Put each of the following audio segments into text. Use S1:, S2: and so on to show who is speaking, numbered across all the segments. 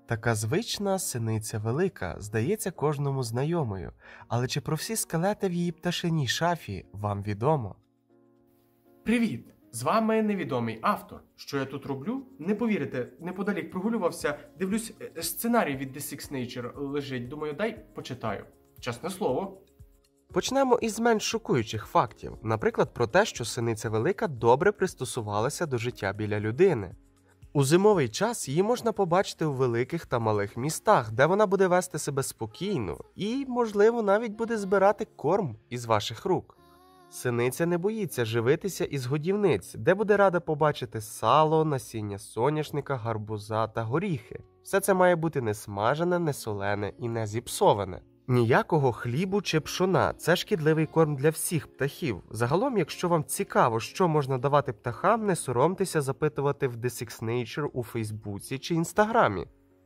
S1: Така звична синиця велика, здається кожному знайомою, але чи про всі скелети в її пташиній шафі вам відомо?
S2: Привіт! З вами невідомий автор. Що я тут роблю? Не повірите, неподалік прогулювався, дивлюсь, сценарій від The Six Nature лежить. Думаю, дай почитаю. Чесне слово.
S1: Почнемо із менш шокуючих фактів, наприклад, про те, що синиця велика добре пристосувалася до життя біля людини. У зимовий час її можна побачити у великих та малих містах, де вона буде вести себе спокійно і, можливо, навіть буде збирати корм із ваших рук. Синиця не боїться живитися із годівниць, де буде рада побачити сало, насіння соняшника, гарбуза та горіхи. Все це має бути не смажене, не солене і не зіпсоване. Ніякого хлібу чи пшона – це шкідливий корм для всіх птахів. Загалом, якщо вам цікаво, що можна давати птахам, не соромтеся запитувати в The Six Nature у Фейсбуці чи Інстаграмі.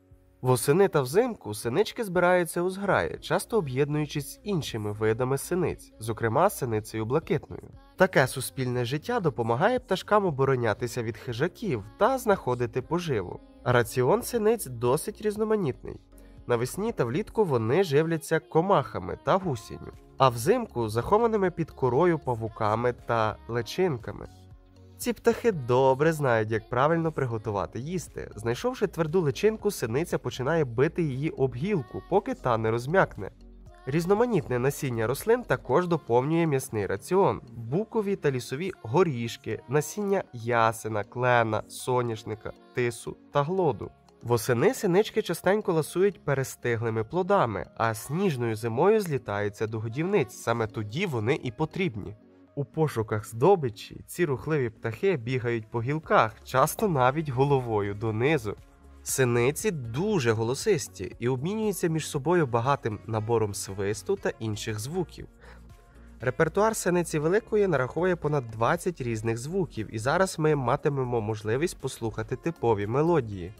S1: Восени та взимку синички збираються у зграї, часто об'єднуючись з іншими видами синиць, зокрема синицею блакитною. Таке суспільне життя допомагає пташкам оборонятися від хижаків та знаходити поживу. Раціон синиць досить різноманітний. Навесні та влітку вони живляться комахами та гусінню, а взимку – захованими під корою павуками та личинками. Ці птахи добре знають, як правильно приготувати їсти. Знайшовши тверду личинку, синиця починає бити її об гілку, поки та не розм'якне. Різноманітне насіння рослин також доповнює м'ясний раціон. Букові та лісові горішки, насіння ясена, клена, соняшника, тису та глоду. Восени синички частенько ласують перестиглими плодами, а сніжною зимою злітаються до годівниць, саме тоді вони і потрібні. У пошуках здобичі ці рухливі птахи бігають по гілках, часто навіть головою донизу. Синиці дуже голосисті і обмінюються між собою багатим набором свисту та інших звуків. Репертуар синиці великої нараховує понад 20 різних звуків, і зараз ми матимемо можливість послухати типові мелодії.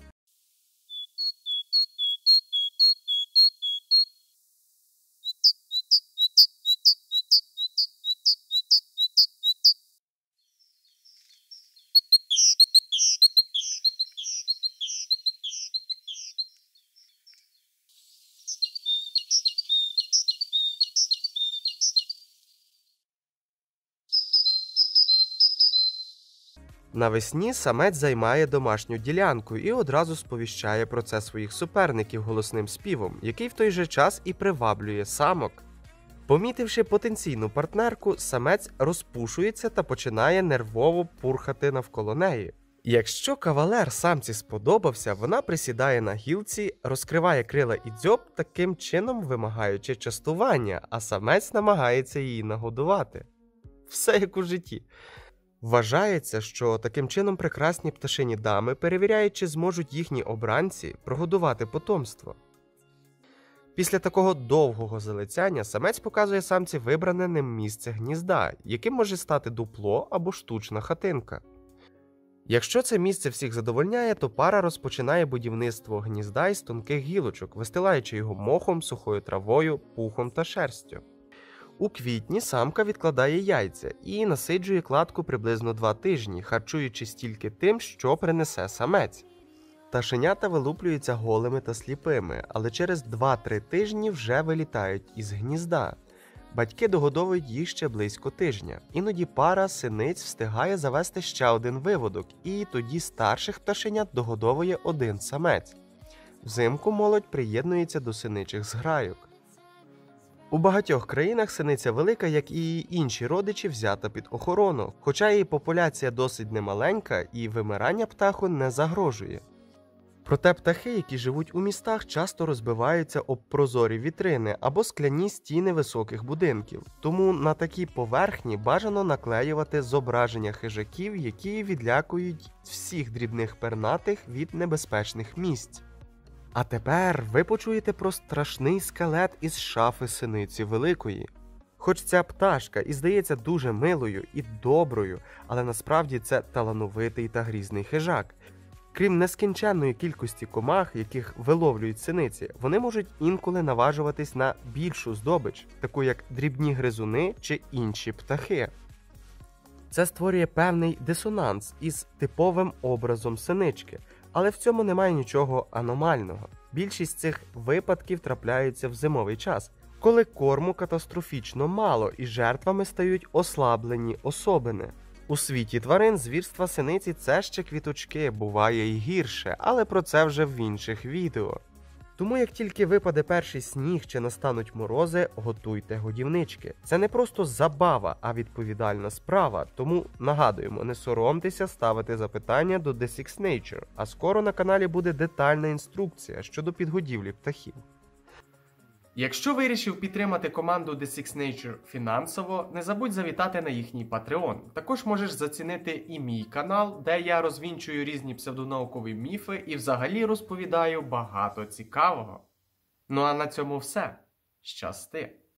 S1: Навесні самець займає домашню ділянку і одразу сповіщає про це своїх суперників голосним співом, який в той же час і приваблює самок. Помітивши потенційну партнерку, самець розпушується та починає нервово пурхати навколо неї. Якщо кавалер самці сподобався, вона присідає на гілці, розкриває крила і дзьоб, таким чином вимагаючи частування, а самець намагається її нагодувати. Все як у житті. Вважається, що таким чином прекрасні пташині дами перевіряють, чи зможуть їхні обранці прогодувати потомство. Після такого довгого залицяння самець показує самці вибране ним місце гнізда, яким може стати дупло або штучна хатинка. Якщо це місце всіх задовольняє, то пара розпочинає будівництво гнізда із тонких гілочок, вистилаючи його мохом, сухою травою, пухом та шерстю. У квітні самка відкладає яйця і насиджує кладку приблизно 2 тижні, харчуючись тільки тим, що принесе самець. Пташенята вилуплюються голими та сліпими, але через 2-3 тижні вже вилітають із гнізда. Батьки догодовують їх ще близько тижня. Іноді пара синиць встигає завести ще один виводок, і тоді старших пташенят догодовує один самець. Взимку молодь приєднується до синичих зграйок. У багатьох країнах синиця велика, як і її інші родичі, взята під охорону, хоча її популяція досить немаленька і вимирання птаху не загрожує. Проте птахи, які живуть у містах, часто розбиваються об прозорі вітрини або скляні стіни високих будинків, тому на такі поверхні бажано наклеювати зображення хижаків, які відлякують всіх дрібних пернатих від небезпечних місць. А тепер ви почуєте про страшний скелет із шафи синиці великої. Хоч ця пташка і здається дуже милою і доброю, але насправді це талановитий та грізний хижак. Крім нескінченної кількості комах, яких виловлюють синиці, вони можуть інколи наважуватись на більшу здобич, таку як дрібні гризуни чи інші птахи. Це створює певний дисонанс із типовим образом синички. Але в цьому немає нічого аномального. Більшість цих випадків трапляються в зимовий час, коли корму катастрофічно мало і жертвами стають ослаблені особини. У світі тварин звірства синиці – це ще квіточки, буває і гірше, але про це вже в інших відео. Тому як тільки випаде перший сніг чи настануть морози, готуйте годівнички. Це не просто забава, а відповідальна справа, тому нагадуємо, не соромтеся ставити запитання до The Six Nature, а скоро на каналі буде детальна інструкція щодо підгодівлі птахів.
S2: Якщо вирішив підтримати команду The Six Nature фінансово, не забудь завітати на їхній Patreon. Також можеш зацінити і мій канал, де я розвінчую різні псевдонаукові міфи і взагалі розповідаю багато цікавого. Ну а на цьому все. Щасти!